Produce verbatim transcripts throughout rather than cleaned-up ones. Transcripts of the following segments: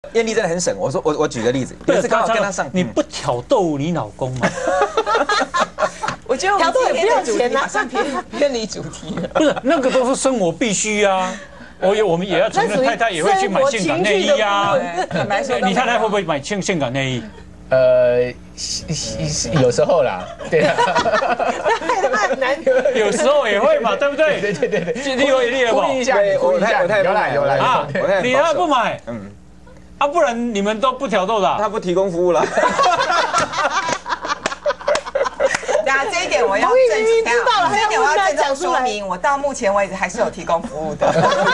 艳丽真的很省。我说我我举个例子，有一次刚好跟他上， 你不挑逗你老公吗？ 我觉得挑逗也不要钱啊， 算偏偏离主题了。 不是，那个都是生活必须啊。我也我们也要承认，太太也会去买性感内衣啊。 坦白说， 你太太会不会买性性感内衣？ 呃，有时候啦，对啊， 很难。 有时候也会嘛，对不对？ 对对对对， 你有也有吧？ 呼吁一下，呼吁一下，有啦有啦啊！你太太不买，嗯，啊，不然你们都不挑逗的， 他不提供服务了。 那这一点我要郑知道了， 这一点我要郑重说明，我到目前为止还是有提供服务的。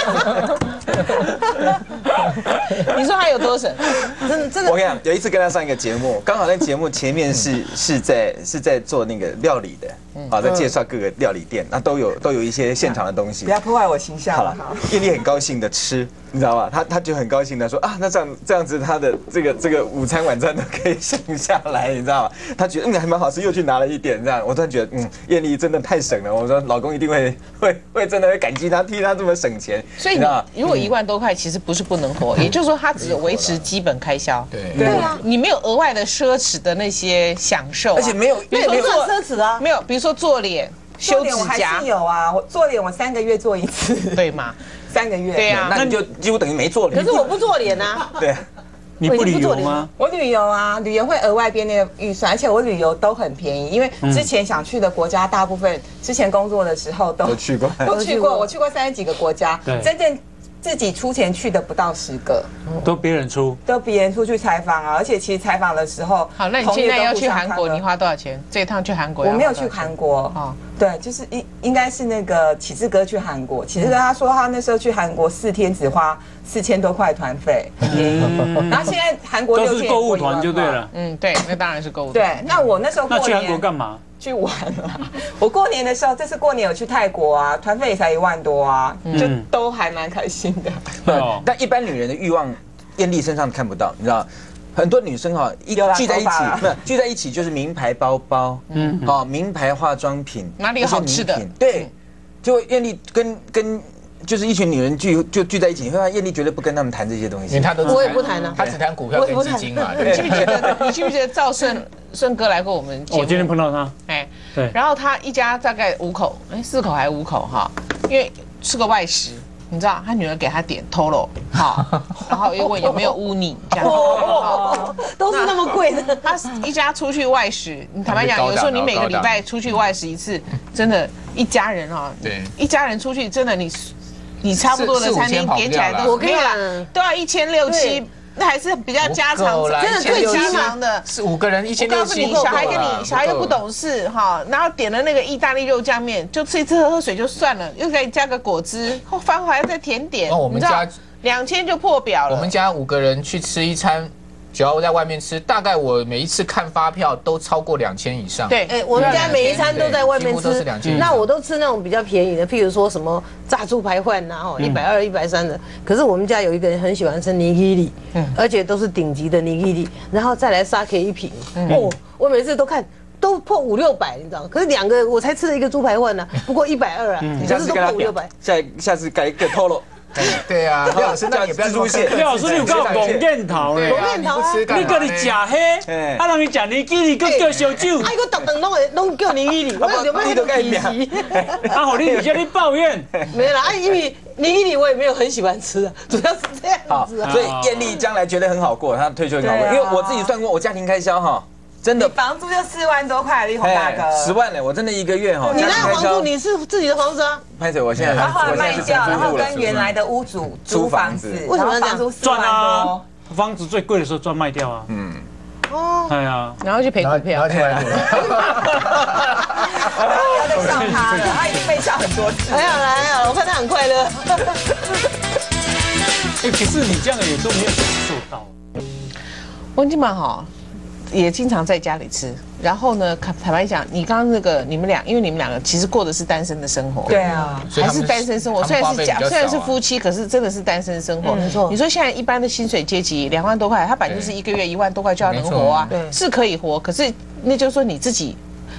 你说他有多省？真的真的。 我跟你讲，有一次跟他上一个节目，刚好在节目前面是是在是在做那个料理的，啊，在介绍各个料理店，那都有都有一些现场的东西。 不要破坏我形象。 好了，艳丽很高兴的吃，你知道吗？他他就很高兴的说啊，那这样这样子，他的这个这个午餐晚餐都可以省下来，你知道吗？他觉得嗯还蛮好吃，又去拿了一点这样。我突然觉得嗯，艳丽真的太省了。我说老公一定会会会真的会感激他，替他这么省钱。 所以你如果一万多块，其实不是不能活，也就是说他只维持基本开销。 对对啊， 你没有额外的奢侈的那些享受， 而且没有那也不算奢侈啊。 没有，比如说做脸、修指甲， 有啊，我做脸我三个月做一次， 对吗？ 三个月。 对啊， 那你就几乎等于没做脸。 可是我不做脸啊。 对。 你不旅游吗？ 我旅游啊，旅游会额外编那个预算，而且我旅游都很便宜，因为之前想去的国家，大部分之前工作的时候都去过， 都去过，我去过三十几个国家，真正自己出钱去的不到十个， 都别人出， 都别人出去采访啊，而且其实采访的时候， 好，那你现在要去韩国，你花多少钱？这一趟去韩国？ 我没有去韩国啊，对，就是应应该是那个启志哥去韩国，启志哥他说他那时候去韩国四天只花四千多块团费，然后现在韩国都是购物团就对了， 嗯，对，那当然是购物团。 对，那我那时候那去韩国干嘛？ 去玩了。我过年的时候，这次过年有去泰国啊，团费也才一万多啊，就都还蛮开心的。 但一般女人的欲望，艳丽身上看不到，你知道。很多女生哈，一聚在一起，没有聚在一起就是名牌包包，嗯，好，名牌化妆品， 哪里有好吃的？ 对，就艳丽跟跟就是一群女人聚就聚在一起，你会发现艳丽绝对不跟他们谈这些东西， 因为她都我也不谈啊， 她只谈股票跟基金嘛。 你记不记得？你记不记得赵顺顺哥来过我们节目？ 我今天碰到他， 哎，对，然后他一家大概五口，哎，四口还是五口哈，因为是个外食。你知道他女儿给他点 Toro， 好，然后又问有没有乌尼，这样， 都是那么贵的。 他一家出去外食，你坦白讲，有时候你每个礼拜出去外食一次，真的，一家人啊， 对， 一家人出去真的你，你差不多的餐厅点起来都没有啦，都要一千六七。那还是比较家常， 真的最家常的， 是五个人一千六七。 我告诉你，小孩跟你小孩又不懂事哈，然后点了那个意大利肉酱面，就吃一次喝喝水就算了，又可以加个果汁，饭后还要再甜点。 哦，我们家两千就破表了。 我们家五个人去吃一餐。只要在外面吃，大概我每一次看发票都超过两千以上。 对， 哎，我们家每一餐都在外面吃， 都是两千。 那我都吃那种比较便宜的，譬如说什么炸猪排饭呐，哦，一百二、一百三的。可是我们家有一个人很喜欢吃尼基里，而且都是顶级的尼基里，然后再来sake一瓶。哦，我每次都看。都破五六百，你知道吗？可是两个我才吃了一个猪排饭呢，不过一百二啊，可是都破五六百。 下下次改一个 Toro。 对啊，廖老师，那也不要蜘蛛蟹。 廖老师，你有讲龙燕头呢？ 龙燕头啊， 你个你食黑，啊，人你食尼基里，佮叫烧酒。 啊，我顿顿拢会拢叫尼基里，我有没有鄙视？ 啊，好，你而且你抱怨。 没啦，啊，因为尼基里我也没有很喜欢吃啊，主要是这样子啊。 所以艳丽将来觉得很好过，她退休很好过，因为我自己算过我家庭开销哈。真的， 房租就四万多块，力宏大哥， 十万呢，我真的一个月哈。 你那房租你是自己的房子啊？ 拍着我现在， 然后卖掉，然后跟跟原来的屋主租房子， 为什么要这样？ 赚啊！房子最贵的时候赚卖掉啊。嗯。哦。哎呀， 然后去赔股票。 然后去买股票。 要再笑他了，他已经被笑很多次。 哎呀，来啊！我看他很快乐。 哎，可是你这样也都没有享受到。 温金蛮好。也经常在家里吃，然后呢，坦白讲，你刚刚那个你们俩，因为你们两个其实过的是单身的生活， 对啊， 还是单身生活，虽然是家，虽然是夫妻，可是真的是单身生活。 没错， 你说现在一般的薪水阶级两万多块，他本来就是一个月一万多块就要能活啊，是可以活，可是那就是说你自己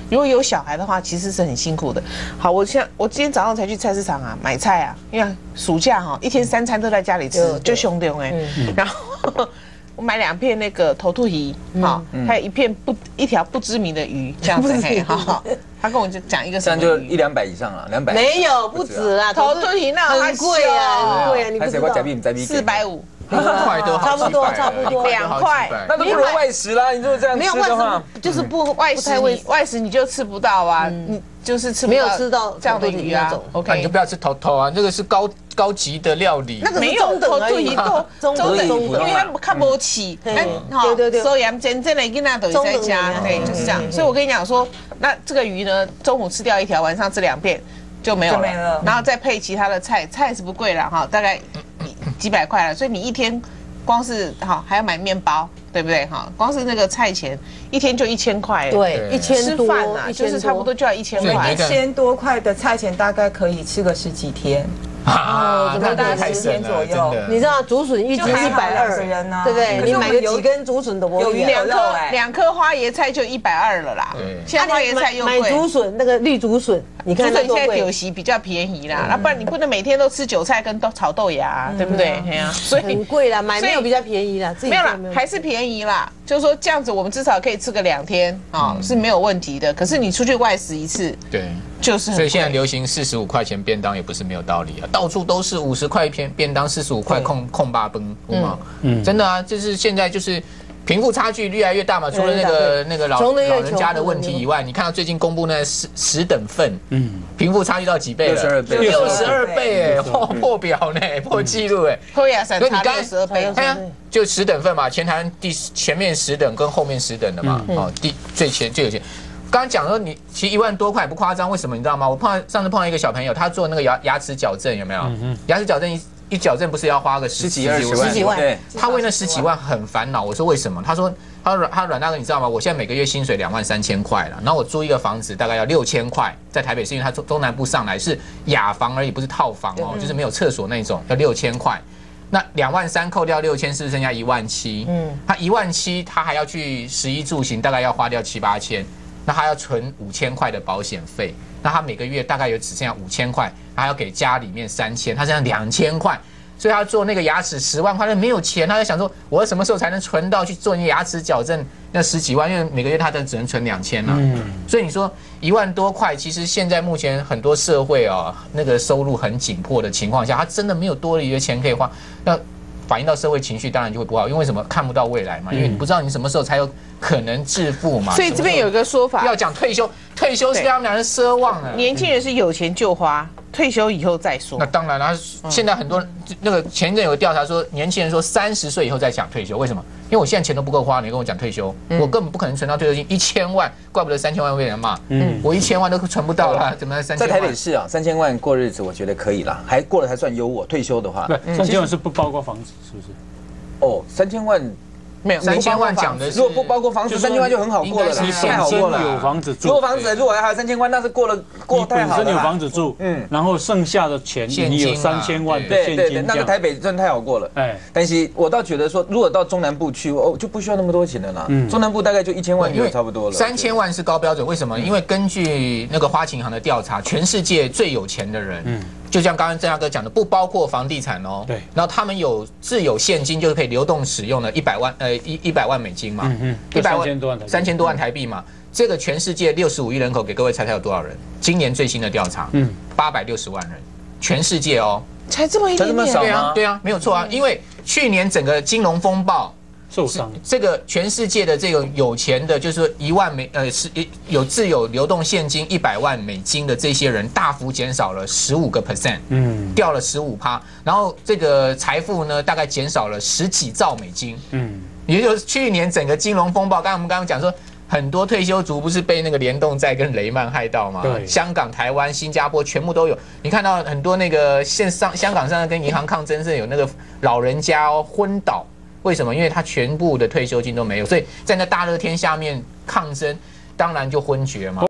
如果有小孩的话，其实是很辛苦的。好，我现我今天早上才去菜市场啊买菜啊，因为暑假哈、哦、一天三餐都在家里吃，就凶丢哎。然后我买两片那个头兔鱼，好，还有一片不一条不知名的鱼，这样子嘿，好。他跟我就讲一个什么这样就一两百以上了，两百没有不止啦， 头兔鱼那很贵啊，很贵啊，你不知道。 四百五。 块都差不多，差不多两块， 那都不如外食啦。你如果这样吃的话， 就是不外食，外食你就吃不到啊，你就是吃没有吃到这样的鱼啊。 OK， 你就不要吃头头啊，这个是高高级的料理。 那个没有头兔鱼够中等， 因为它看不起。 对对对， 所以真正的囡仔都在家，对，就是这样。所以我跟你讲说，那这个鱼呢，中午吃掉一条，晚上吃两片就没有了，然后再配其他的菜，菜是不贵了哈，大概几百块了，所以你一天。光是好还要买面包，对不对？哈，光是那个菜钱一天就一千块， 对，一千多， 吃饭啊，就是差不多就要一千块。 一千多块的菜钱大概可以吃个十几天。 啊， 大概十天左右。 你知道竹笋一只一百二，对不对？你买个几根竹笋都不有两颗两颗花椰菜就一百二了啦。现在花椰菜又贵。 买竹笋那个绿竹笋，你看竹笋现在有席比较便宜啦，那不然你不能每天都吃韭菜跟豆炒豆芽，对不对？对呀，所以很贵啦，买没有比较便宜啦， 没有啦，还是便宜啦。就是说这样子，我们至少可以吃个两天啊，是没有问题的。可是你出去外食一次， 对， 就是所以现在流行四十五块钱便当也不是没有道理啊，到处都是五十块便便当，四十五块控控霸崩，吗？嗯，真的啊，就是现在就是贫富差距越来越大嘛。除了那个那个老老人家的问题以外，你看到最近公布那十十等份，嗯，贫富差距到几倍了？六十二倍，六十二倍哎，破破表呢，破纪录哎。 会啊，所以你刚六十二倍， 哎呀，就十等份嘛，前台第前面十等跟后面十等的嘛，哦，第最前最有钱。刚刚讲说你其实一万多块不夸张，为什么你知道吗？我碰到上次碰到一个小朋友，他做那个牙牙齿矫正，有没有？嗯、牙齿矫正一一矫正不是要花个十几二十万？ 十几万。 对，他为那十几万很烦恼。我说为什么？他说他阮他阮大哥你知道吗？我现在每个月薪水两万三千块了，然后我租一个房子大概要六千块，在台北是因为他中中南部上来是雅房而已，不是套房哦，就是没有厕所那种，要六千块。那两万三扣掉六千，是不是剩下一万七？嗯，他一万七，他还要去食衣住行，大概要花掉七八千。那他要存五千块的保险费，那他每个月大概有只剩下五千块，他要给家里面三千，他剩下两千块，所以他做那个牙齿十万块，他没有钱，他在想说，我什么时候才能存到去做那牙齿矫正那十几万？因为每个月他只能存两千了，嗯，所以你说一万多块，其实现在目前很多社会啊，那个收入很紧迫的情况下，他真的没有多余的钱可以花，那反映到社会情绪，当然就会不好，因为为什么看不到未来嘛？因为你不知道你什么时候才有可能致富嘛。 所以这边有一个说法， 要讲退休，退休是他们两人奢望啊。 年轻人是有钱就花，退休以后再说。 那当然了，现在很多那个前一阵有个调查说，年轻人说三十岁以后再想退休，为什么？因为我现在钱都不够花，你跟我讲退休，我根本不可能存到退休金一千万，怪不得三千万被人骂。嗯，我一千万都存不到了，怎么三千万？ 在台北市啊，三千万过日子，我觉得可以啦，还过得还算优渥。退休的话， 对，三千万是不包括房子，是不是？ 哦，三千万。 没有三千万讲的是， 如果不包括房子，三千万就很好过了， 太好过了。有房子住， 如果房子如果还有三千万，那是过了过太好了。 你本身有房子住，嗯，然后剩下的钱你有三千万的现金， 对对对，那个台北真的太好过了。哎，但是我倒觉得说，如果到中南部去，哦，就不需要那么多钱的啦。嗯，中南部大概就一千万就差不多了。 三千万是高标准，为什么？因为根据那个花旗银行的调查，全世界最有钱的人，嗯。就像刚刚郑大哥讲的，不包括房地产哦。对。然后他们有自有现金，就是可以流动使用的一百万，呃，一一百万美金嘛。嗯嗯。一百万，三千多万台币嘛。这个全世界六十五亿人口，给各位猜猜有多少人？今年最新的调查，嗯，八百六十万人，全世界哦。 才这么一点点？ 对啊，对啊，没有错啊。因为去年整个金融风暴。 受伤， 这个全世界的这个有钱的，就是说一万美呃是有自有流动现金一百万美金的这些人，大幅减少了十五个 percent， 嗯，掉了十五趴，然后这个财富呢大概减少了十几兆美金，嗯，也就是去年整个金融风暴，刚刚我们刚刚讲说，很多退休族不是被那个联动债跟雷曼害到吗？对，香港、台湾、新加坡全部都有。你看到很多那个线上香港上跟银行抗争是有那个老人家哦昏倒。为什么？因为他全部的退休金都没有，所以在那大热天下面抗争，当然就昏厥嘛。